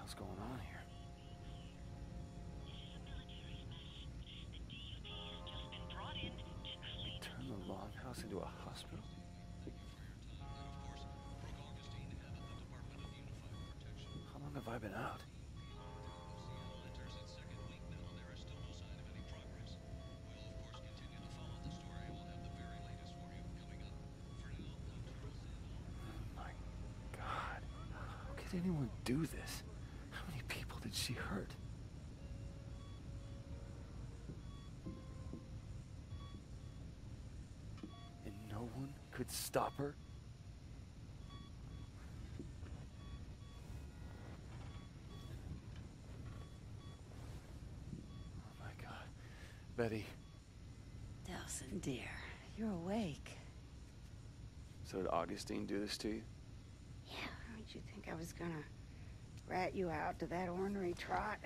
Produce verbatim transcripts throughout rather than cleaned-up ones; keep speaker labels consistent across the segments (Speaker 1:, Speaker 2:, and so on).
Speaker 1: hell's going on here? They turned the longhouse into a hospital? How long have I been out? How did anyone do this? How many people did she hurt? And no one could stop her? Oh my God. Betty.
Speaker 2: Delsin, dear, you're awake.
Speaker 1: So did Augustine do this to you?
Speaker 2: Yeah, did you think I was gonna rat you out to that ornery trot?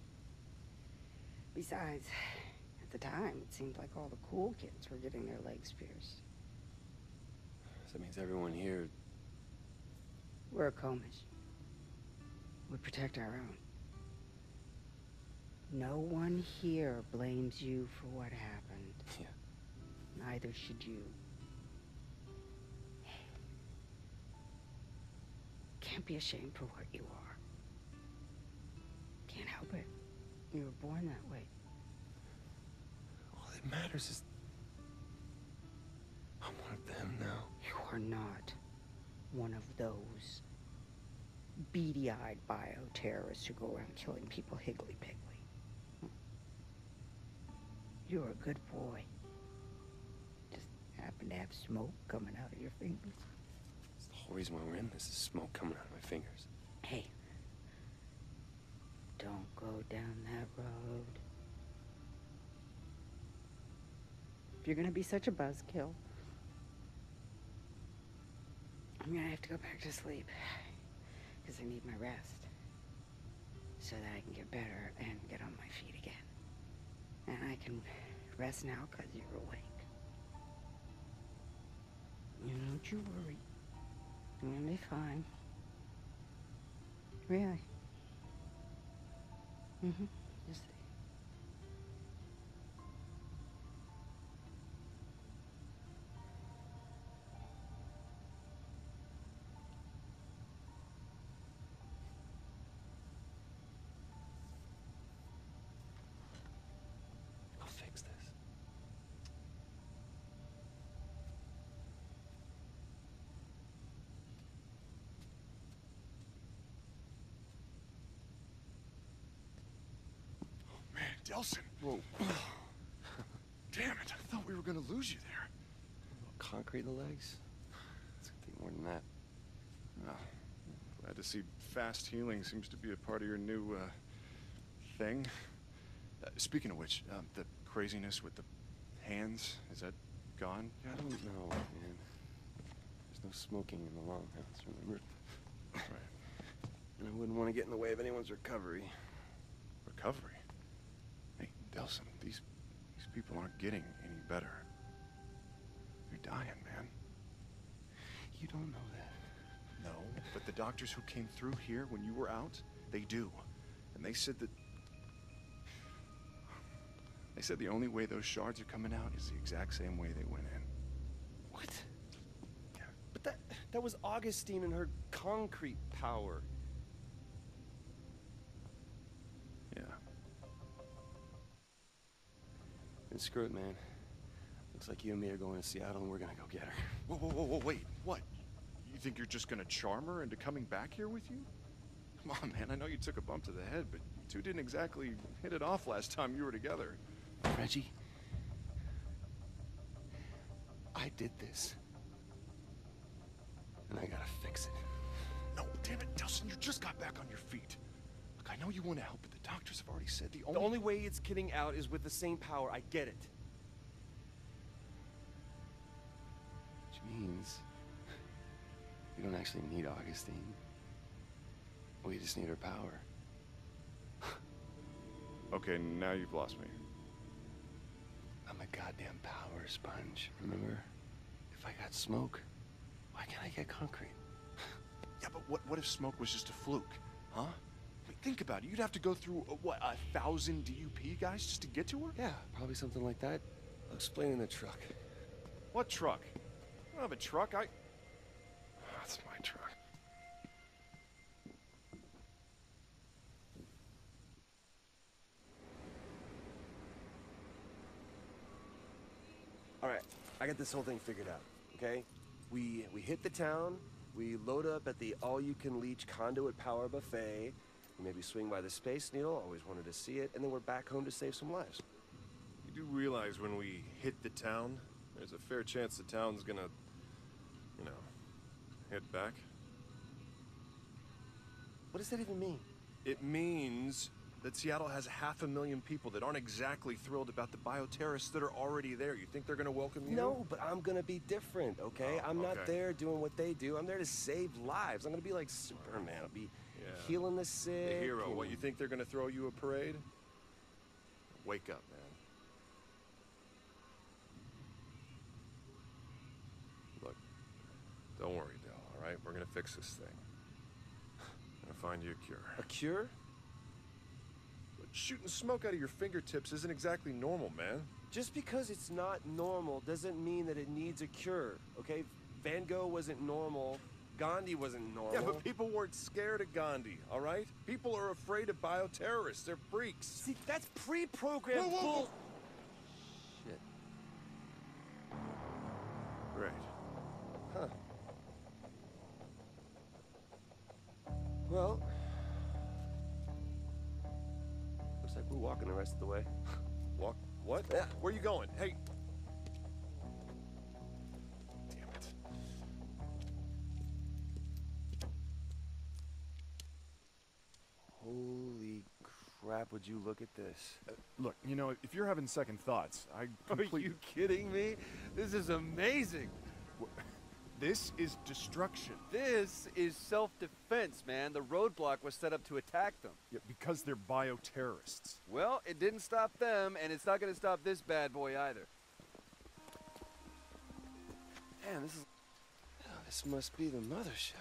Speaker 2: Besides, at the time, it seemed like all the cool kids were getting their legs pierced.
Speaker 1: So that means everyone here...
Speaker 2: We're a Comish. We protect our own. No one here blames you for what happened.
Speaker 1: Yeah.
Speaker 2: Neither should you. Can't be ashamed for what you are. Can't help it. You were born that way.
Speaker 1: All that matters is... I'm one of them now.
Speaker 2: You are not one of those beady-eyed bioterrorists who go around killing people higgly-piggly. You're a good boy. Just happen to have smoke coming out of your fingers.
Speaker 1: The whole reason why we're in this is smoke coming out of my fingers.
Speaker 2: Hey, don't go down that road. If you're gonna be such a buzzkill, I'm gonna have to go back to sleep. Because I need my rest. So that I can get better and get on my feet again. And I can rest now because you're awake. You don't you worry. I'm gonna be fine. Really? Mm-hmm. Just
Speaker 1: I'll fix this.
Speaker 3: Delsin!
Speaker 1: Whoa.
Speaker 3: Damn it, I thought we were gonna lose you there.
Speaker 1: Concrete in the legs? It's gonna take more than that.
Speaker 3: Oh, glad to see fast healing seems to be a part of your new, uh, thing. Uh, speaking of which, um, the craziness with the hands, is that gone
Speaker 1: I
Speaker 3: yet?
Speaker 1: don't know, man. There's no smoking in the longhouse, remember?
Speaker 3: Right.
Speaker 1: And I wouldn't want to get in the way of anyone's recovery.
Speaker 3: Recovery? Hey, Delsin, these, these people aren't getting any better. They're dying, man.
Speaker 1: You don't know that.
Speaker 3: No, but the doctors who came through here when you were out, they do. And they said that... They said the only way those shards are coming out is the exact same way they went in.
Speaker 1: What? Yeah. But that that was Augustine and her concrete power.
Speaker 3: Yeah.
Speaker 1: And screw it, man. Looks like you and me are going to Seattle and we're gonna go get her.
Speaker 3: Whoa, whoa, whoa, whoa, wait. What? You think you're just gonna charm her into coming back here with you? Come on, man. I know you took a bump to the head, but you two didn't exactly hit it off last time you were together.
Speaker 1: Reggie, I did this. And I gotta fix it.
Speaker 3: No, damn it, Delsin, you just got back on your feet. Look, I know you want to help, but the doctors have already said the only...
Speaker 1: The only way it's getting out is with the same power. I get it. Which means we don't actually need Augustine. We just need her power.
Speaker 3: Okay, now you've lost me.
Speaker 1: I'm a goddamn power sponge, remember? If I got smoke, why can't I get concrete?
Speaker 3: Yeah, but what, what if smoke was just a fluke, huh? I mean, think about it. You'd have to go through, uh, what, a thousand D U P guys just to get to her?
Speaker 1: Yeah, probably something like that. I'll explain in the truck.
Speaker 3: What truck? I don't have a truck. I... That's my truck.
Speaker 4: All right, I got this whole thing figured out, okay? We we hit the town, we load up at the all-you-can-leech conduit power buffet, we maybe swing by the Space Needle, always wanted to see it, and then we're back home to save some lives.
Speaker 5: You do realize when we hit the town, there's a fair chance the town's gonna, you know, head back?
Speaker 4: What does that even mean?
Speaker 5: It means that Seattle has half a million people that aren't exactly thrilled about the bioterrorists that are already there. You think they're gonna welcome you?
Speaker 4: No, but I'm gonna be different, okay?
Speaker 5: Oh,
Speaker 4: I'm not
Speaker 5: okay.
Speaker 4: there doing what they do. I'm there to save lives. I'm gonna be like Superman. I'll be
Speaker 5: Yeah.
Speaker 4: healing the sick.
Speaker 5: The hero.
Speaker 4: and-
Speaker 5: What, you think they're gonna throw you a parade? Wake up, man. Look, don't worry, Del, all right? We're gonna fix this thing. I'm gonna find you a cure.
Speaker 4: A cure?
Speaker 5: But shooting smoke out of your fingertips isn't exactly normal, man.
Speaker 4: Just because it's not normal doesn't mean that it needs a cure, okay? Van Gogh wasn't normal. Gandhi wasn't normal.
Speaker 5: Yeah, but people weren't scared of Gandhi, all right? People are afraid of bioterrorists. They're freaks.
Speaker 4: See, that's pre-programmed
Speaker 5: Whoa, whoa,
Speaker 4: bull...
Speaker 5: whoa. Shit. Great.
Speaker 4: Huh. Well... Looks like we're walking the rest of the way.
Speaker 5: Walk. What?
Speaker 4: Yeah.
Speaker 5: Where you going? Hey. Damn it.
Speaker 4: Holy crap, would you look at this?
Speaker 3: Uh, look, you know, if you're having second thoughts, I
Speaker 4: Are
Speaker 3: completely...
Speaker 4: you kidding me? This is amazing.
Speaker 3: This is destruction.
Speaker 6: This is self-defense, man. The roadblock was set up to attack them.
Speaker 3: Yeah, because they're bioterrorists.
Speaker 6: Well, it didn't stop them, and it's not going to stop this bad boy either.
Speaker 4: Man, this is... Oh, this must be the mothership.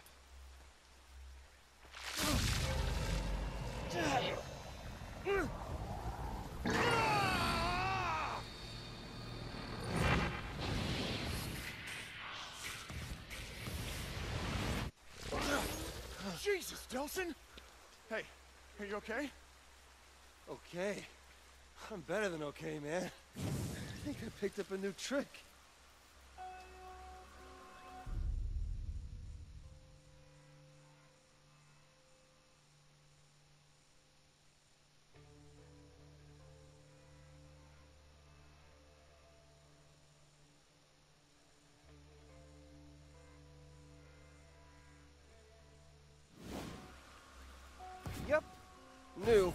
Speaker 3: Jesus, Delsin! Hey, are you okay?
Speaker 4: Okay. I'm better than okay, man. I think I picked up a new trick. Yep. New.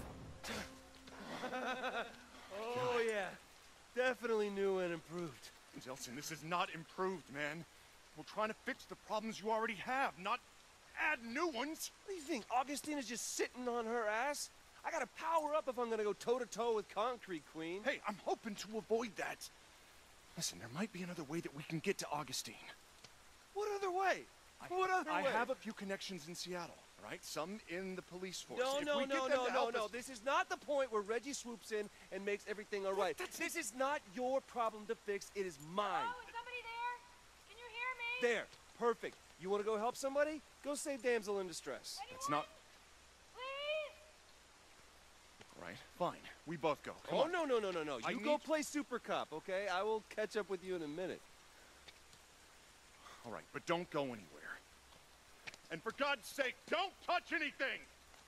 Speaker 4: Oh, yeah. Definitely new and improved.
Speaker 3: Delsin, this is not improved, man. We're trying to fix the problems you already have, not add new ones.
Speaker 4: What do you think? Augustine is just sitting on her ass? I gotta power up if I'm gonna go toe-to-toe with Concrete Queen.
Speaker 3: Hey, I'm hoping to avoid that. Listen, there might be another way that we can get to Augustine.
Speaker 4: What other way?
Speaker 3: I,
Speaker 4: What other
Speaker 3: I
Speaker 4: way?
Speaker 3: have a few connections in Seattle, all right? Some in the police force.
Speaker 4: No,
Speaker 3: If
Speaker 4: no,
Speaker 3: we get
Speaker 4: no,
Speaker 3: them
Speaker 4: no,
Speaker 3: to
Speaker 4: no,
Speaker 3: help
Speaker 4: no.
Speaker 3: us-
Speaker 4: This is not the point where Reggie swoops in and makes everything all right.
Speaker 3: That's-
Speaker 4: This is not your problem to fix. It is mine.
Speaker 7: Oh, is somebody there? Can you hear me?
Speaker 4: There. Perfect. You want to go help somebody? Go save damsel in distress.
Speaker 3: It's not...
Speaker 7: Please?
Speaker 3: All right, fine. We both go. Come
Speaker 4: Oh,
Speaker 3: on.
Speaker 4: no, no, no, no, no.
Speaker 3: I
Speaker 4: You go
Speaker 3: need-
Speaker 4: play Super Cop, okay? I will catch up with you in a minute.
Speaker 3: All right, but don't go anywhere. And for God's sake, don't touch anything!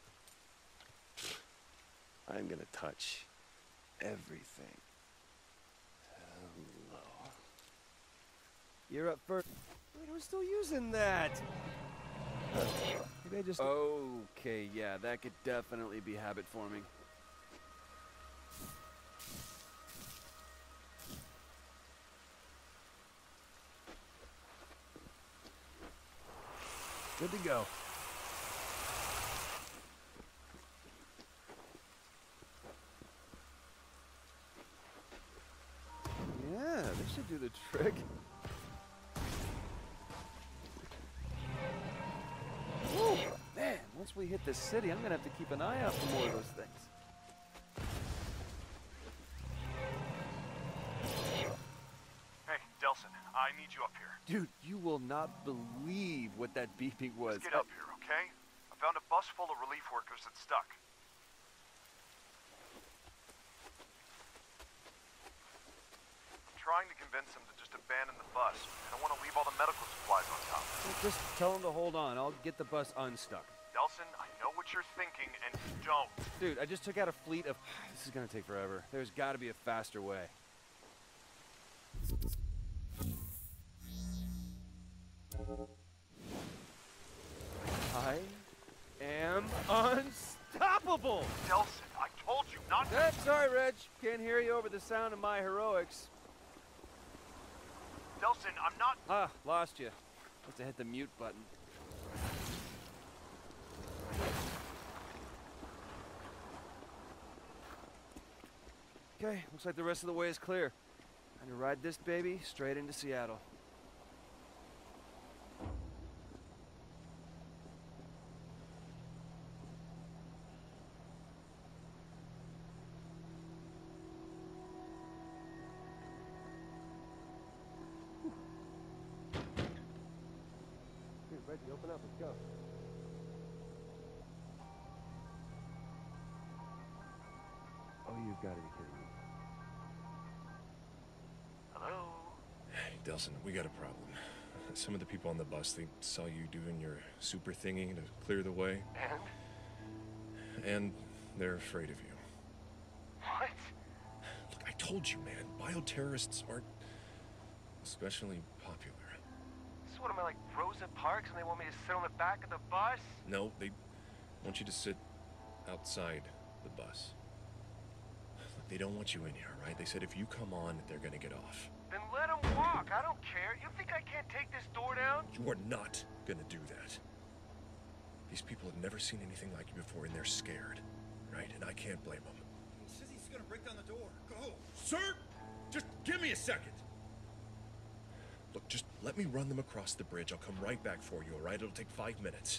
Speaker 4: I'm gonna touch everything. Hello. You're up first. Wait, we're still using that. Maybe I just.
Speaker 6: Okay, yeah, that could definitely be habit forming.
Speaker 3: Good to go.
Speaker 6: Yeah, this should do the trick.
Speaker 4: Woo! Man, once
Speaker 6: once we hit the city, I'm gonna have to keep an eye out for more of those things.
Speaker 5: Hey, Delsin, I need you up here.
Speaker 6: Dude, you will not believe what that beeping was.
Speaker 5: Let's get up here, okay? I found a bus full of relief workers that's stuck. I'm trying to convince them to just abandon the bus. I don't want to leave all the medical supplies on top.
Speaker 6: Well, just tell them to hold on. I'll get the bus unstuck.
Speaker 5: Delsin, I know what you're thinking, and don't.
Speaker 6: Dude, I just took out a fleet of... This is gonna take forever. There's gotta be a faster way. I am unstoppable!
Speaker 5: Delsin, I told you not to...
Speaker 6: That's sorry, Reg. Can't hear you over the sound of my heroics.
Speaker 5: Delsin, I'm not...
Speaker 6: Ah, lost you. Must have hit the mute button. Okay, looks like the rest of the way is clear. Time to ride this baby straight into Seattle. Reggie, open up, let's go. Oh, you've got to be kidding me.
Speaker 5: Hello?
Speaker 3: Hey, Delsin, we got a problem. Some of the people on the bus, they saw you doing your super thingy to clear the way.
Speaker 5: And?
Speaker 3: And they're afraid of you.
Speaker 5: What?
Speaker 3: Look, I told you, man. Bioterrorists aren't especially popular.
Speaker 5: So what, am I like Rosa Parks and they want me to sit on the back of the bus?
Speaker 3: No, they want you to sit outside the bus. Look, they don't want you in here, right? They said if you come on, they're gonna get off.
Speaker 5: Then let them walk. I don't care. You think I can't take this door down?
Speaker 3: You are not gonna do that. These people have never seen anything like you before, and they're scared, right? And I can't blame them.
Speaker 8: He says he's gonna break down the door. Go!
Speaker 3: Sir, just give me a second. Look, just let me run them across the bridge. I'll come right back for you, all right? It'll take five minutes.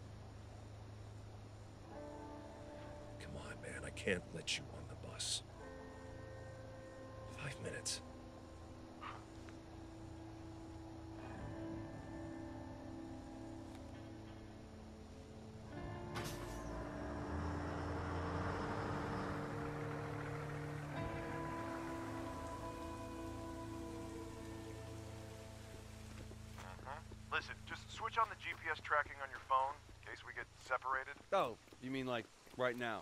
Speaker 3: Come on, man. I can't let you on the bus. Five minutes.
Speaker 5: Listen, just switch on the G P S tracking on your phone in case we get separated.
Speaker 6: Oh, you mean like right now?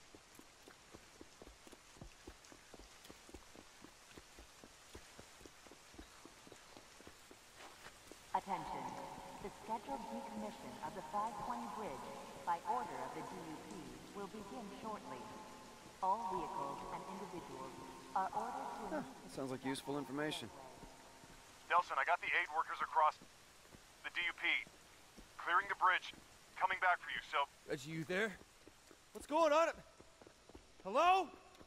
Speaker 9: Attention. The scheduled decommission of the five twenty bridge by order of the D U P will begin shortly. All vehicles and individuals are ordered to...
Speaker 6: Huh, that sounds like useful information.
Speaker 5: Delsin, I got the aid workers across the D U P. Clearing the bridge. Coming back for you, so...
Speaker 6: Reggie, you there? What's going on? Hello?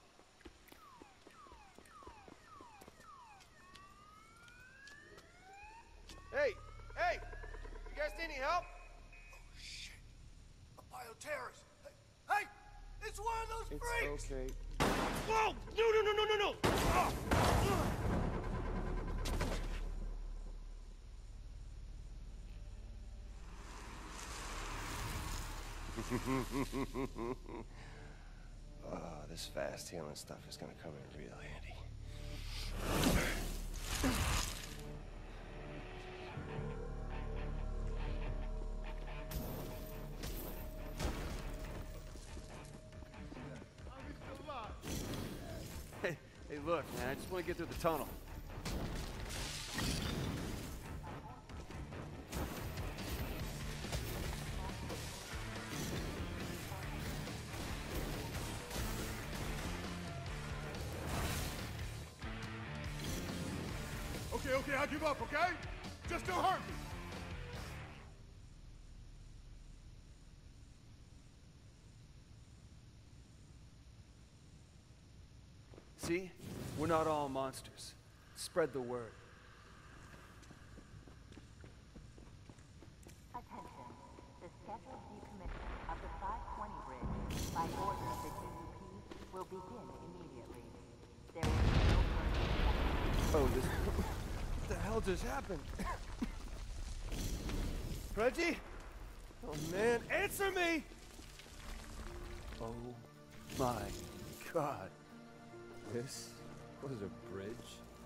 Speaker 6: Hey! Hey! You guys need any help?
Speaker 8: Oh, shit. A bioterrorist. Hey, hey! It's one of those
Speaker 6: It's
Speaker 8: freaks!
Speaker 6: okay.
Speaker 8: Whoa! No, no, no, no, no, no! Ah!
Speaker 4: Oh, this fast healing stuff is gonna come in real handy.
Speaker 6: Hey, hey, look, man, I just want to get through the tunnel.
Speaker 8: Okay, okay, I'll give up, okay? Just don't hurt me.
Speaker 6: See? We're not all monsters. Spread the word.
Speaker 9: Attention. The scheduled decommission of begin immediately. There will be no further.
Speaker 6: Oh, this... What the hell just happened? Reggie? Oh, man, answer me! Oh, my God. This was a bridge?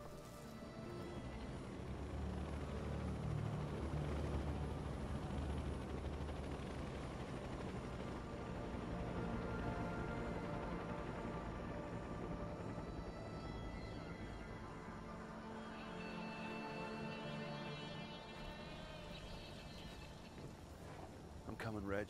Speaker 6: I'm coming, Reg.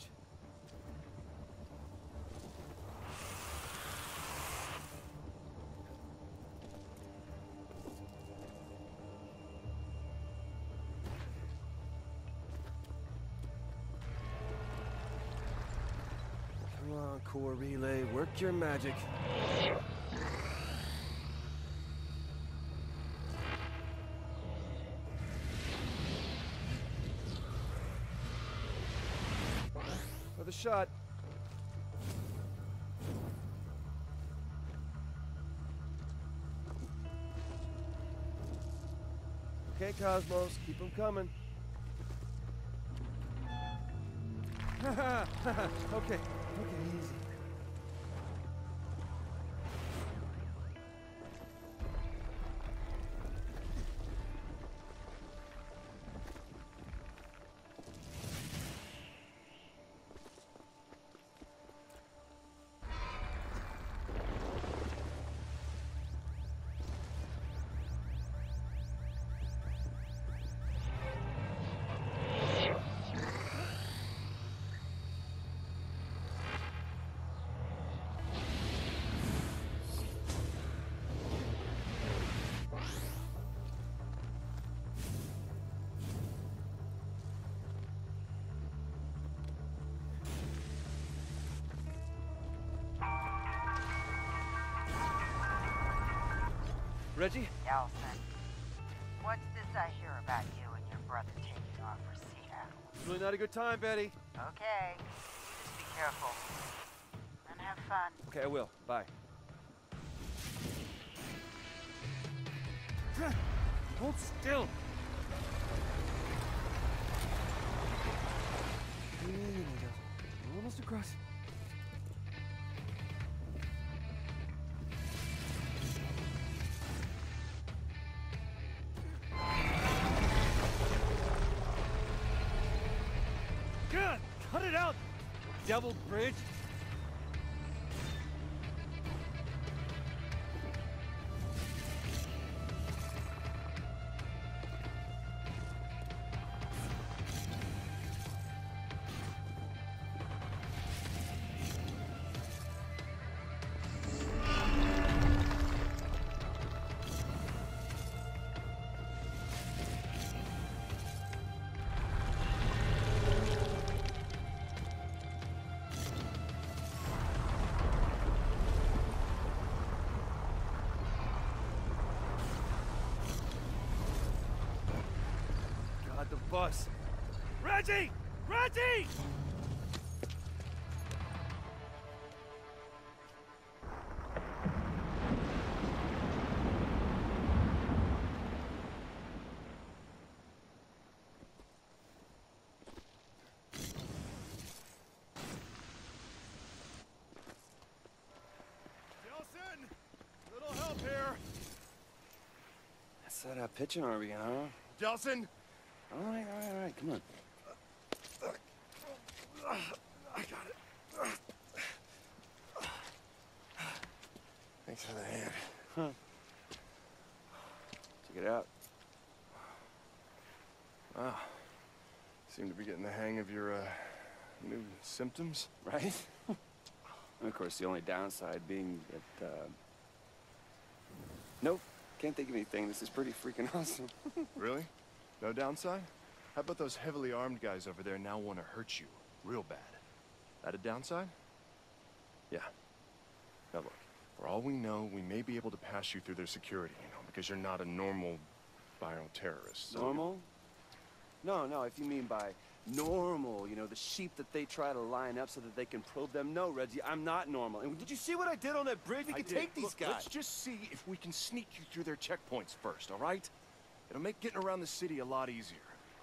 Speaker 4: Come on, core relay, work your magic.
Speaker 6: For the shot.
Speaker 4: Okay, Cosmos, keep them coming.
Speaker 6: Okay, okay, easy. Reggie?
Speaker 10: Delsin, what's this I hear about you and your brother taking off for Seattle?
Speaker 6: It's really not a good time, Betty.
Speaker 10: Okay, just be careful. And have fun.
Speaker 6: Okay, I will. Bye. Hold still. We're almost across. God, cut it out, devil bridge. God, the bus. Reggie! Reggie! Nelson! Little help here.
Speaker 1: That's that uh, pitching arm again, huh?
Speaker 3: Delsin!
Speaker 1: All right, all right, all right, come on.
Speaker 3: I got it. Thanks for the hand.
Speaker 1: Huh. Check it out.
Speaker 3: Wow. Seem to be getting the hang of your, uh, new symptoms.
Speaker 1: Right? And of course, the only downside being that, uh... Nope, can't think of anything. This is pretty freaking awesome.
Speaker 3: Really? No downside? How about those heavily armed guys over there now want to hurt you real bad? That a downside? Yeah. Now look, for all we know, we may be able to pass you through their security, you know, because you're not a normal bioterrorist. So
Speaker 1: Normal? No, no, if you mean by
Speaker 4: normal, you know, the sheep that they try to line up so that they can probe them. No, Reggie, I'm not normal. And did you see what I did on that bridge? We
Speaker 5: I
Speaker 4: can
Speaker 5: did.
Speaker 4: take these
Speaker 5: Look,
Speaker 4: guys.
Speaker 5: Let's just see if we can sneak you through their checkpoints first, all right? It'll make getting around the city a lot easier.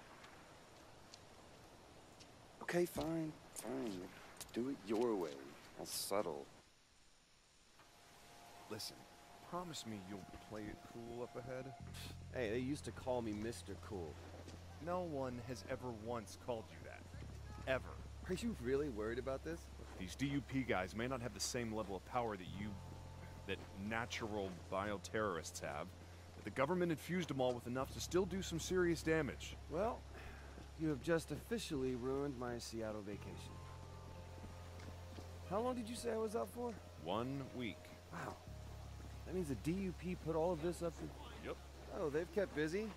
Speaker 1: Okay, fine, fine. Do it your way. I'll settle.
Speaker 5: Listen, promise me you'll play it cool up ahead.
Speaker 6: Hey, they used to call me Mister Cool.
Speaker 5: No one has ever once called you that. Ever.
Speaker 6: Are you really worried about this?
Speaker 5: These D U P guys may not have the same level of power that you... that natural bioterrorists have, but the government infused them all with enough to still do some serious damage.
Speaker 6: Well, you have just officially ruined my Seattle vacation. How long did you say I was out for?
Speaker 5: One week.
Speaker 6: Wow. That means the D U P put all of this up to...
Speaker 5: Yep.
Speaker 6: Oh, they've kept busy.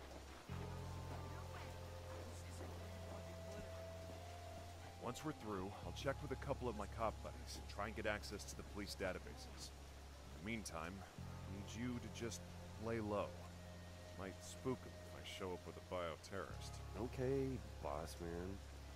Speaker 5: Once we're through, I'll check with a couple of my cop buddies and try and get access to the police databases. In the meantime, I need you to just lay low. Might spook them if I show up with a bioterrorist.
Speaker 6: Okay, boss man.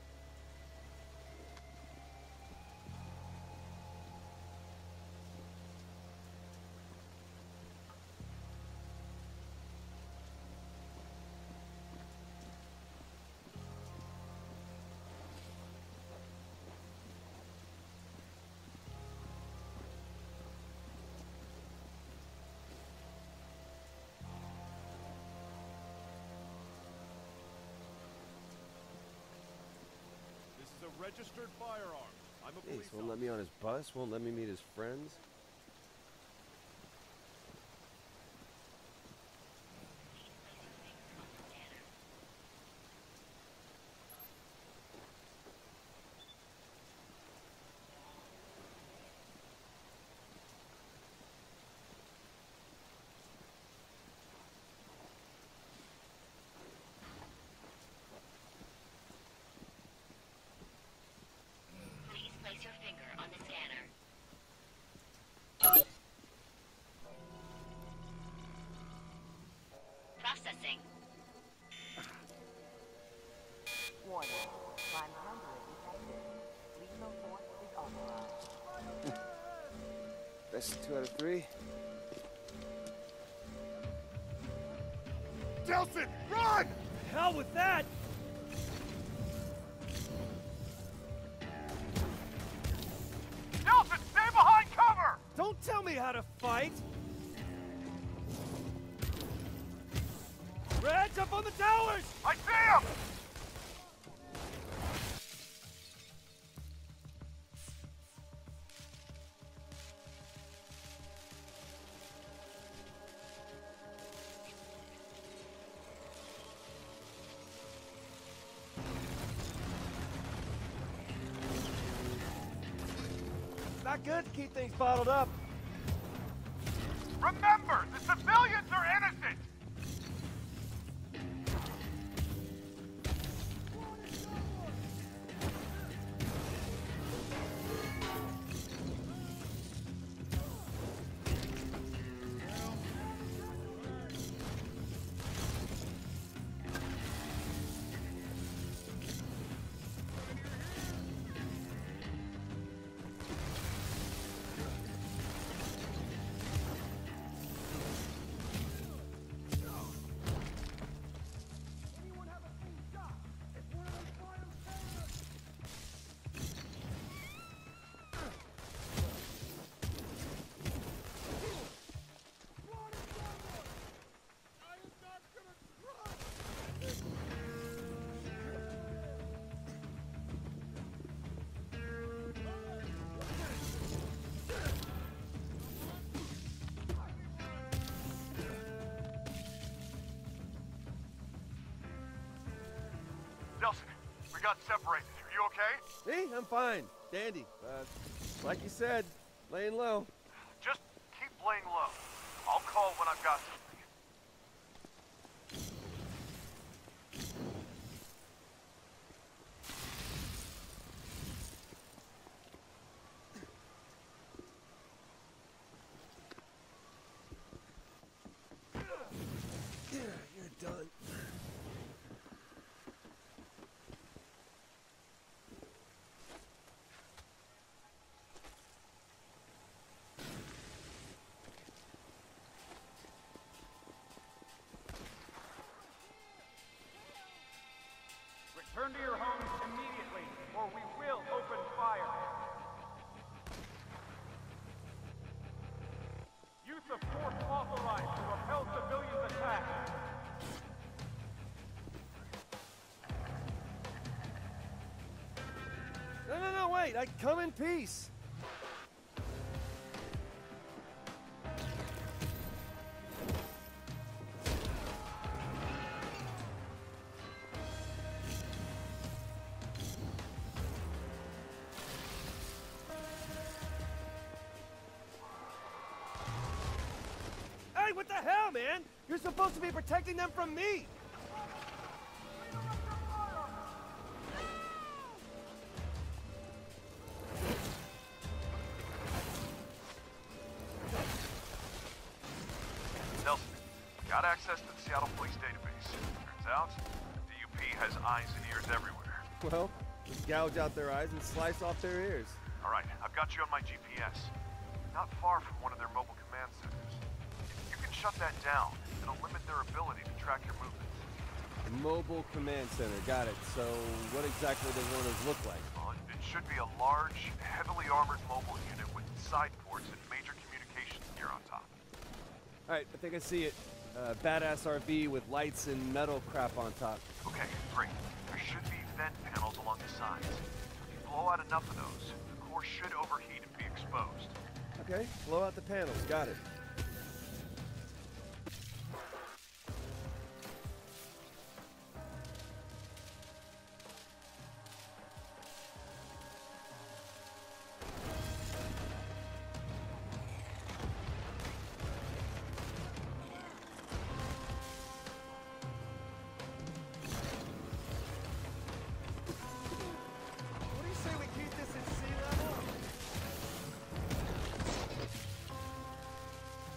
Speaker 5: A registered firearm. I'm a police
Speaker 6: Ace won't let me on his bus, won't let me meet his friends.
Speaker 11: Place your finger on the scanner. Processing.
Speaker 9: Warning. Prime conduit detected. Lethal force is authorized.
Speaker 4: Best two out of three.
Speaker 5: Delsin, run!
Speaker 6: Hell with that!
Speaker 8: Nelson, stay behind cover!
Speaker 6: Don't tell me how to fight! Reg, up on the towers!
Speaker 8: I see him!
Speaker 6: Not good to keep things bottled up.
Speaker 8: Remember, the civilians are innocent! Nelson, we got separated. Are you okay?
Speaker 6: Me? I'm fine. Dandy. Uh, like you said, laying low.
Speaker 8: Just keep laying low. I'll call when I've got something.
Speaker 6: You're done.
Speaker 12: of force authorized to repel civilians' attacks.
Speaker 6: No, no, no, wait! I come in peace! Hey, what the hell, man? You're supposed to be protecting them from me!
Speaker 5: Nelson, got access to the Seattle Police database. Turns out, the D U P has eyes and ears everywhere.
Speaker 6: Well, just gouge out their eyes and slice off their ears.
Speaker 5: All right, I've got you on my G P S. Not far from one of their mobile command centers. If you can shut that down, it'll limit their ability to track your movements.
Speaker 6: Mobile command center, got it. So, what exactly does one of those look like?
Speaker 5: Well, it should be a large, heavily armored mobile unit with side ports and major communications gear on top.
Speaker 6: Alright, I think I see it. Uh, badass R V with lights and metal crap on top.
Speaker 5: Okay, great. There should be vent panels along the sides. If you blow out enough of those, the core should overheat and be exposed.
Speaker 6: Okay, blow out the panels, got it. What do you say we keep this at sea level?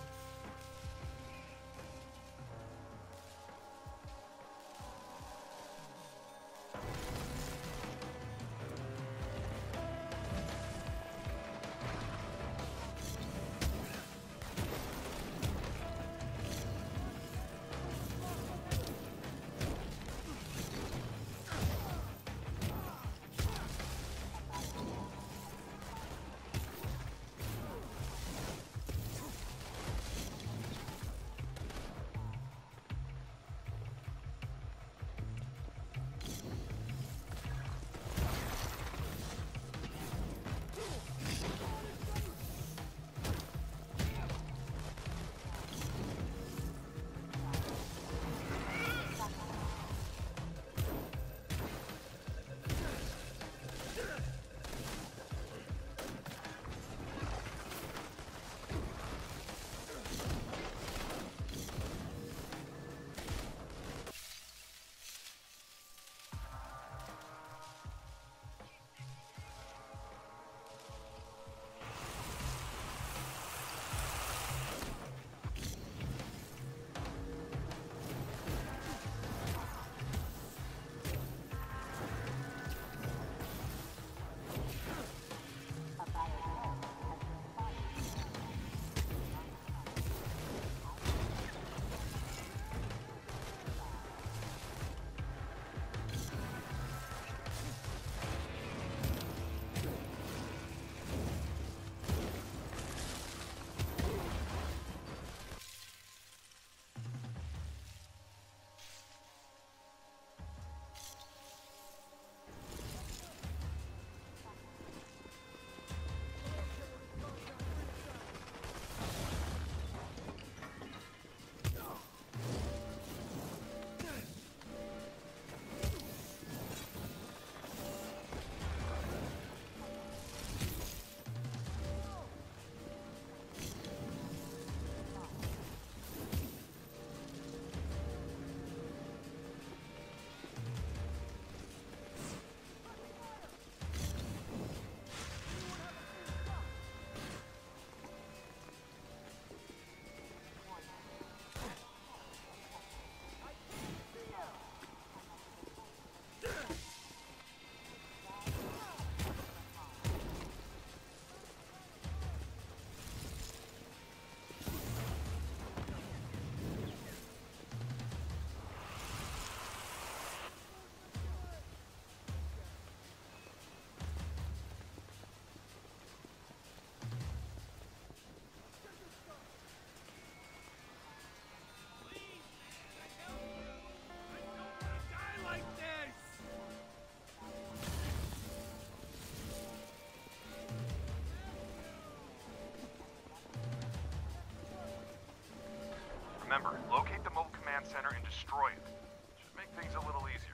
Speaker 5: Remember, locate the mobile command center and destroy it. Should make things a little easier.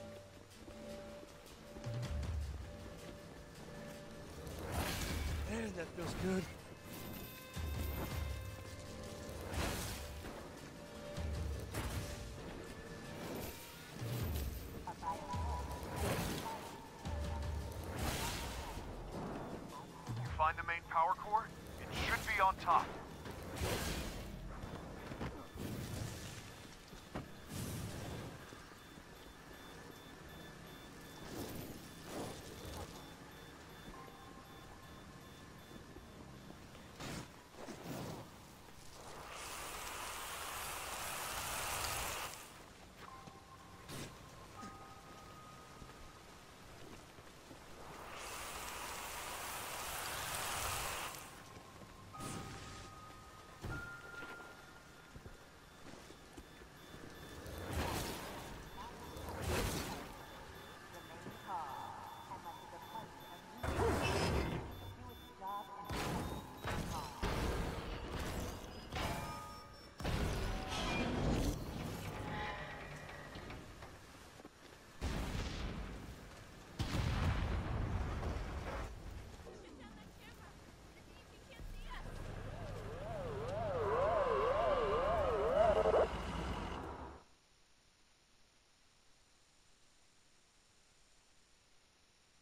Speaker 6: Man, that feels good.
Speaker 5: You find the main power core? It should be on top.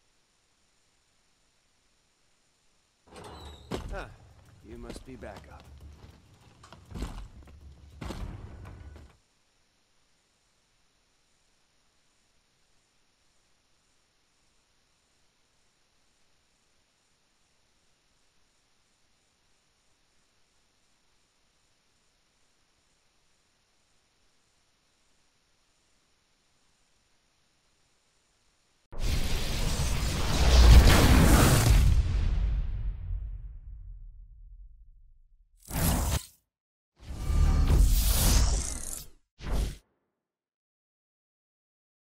Speaker 6: Huh. You must be back up.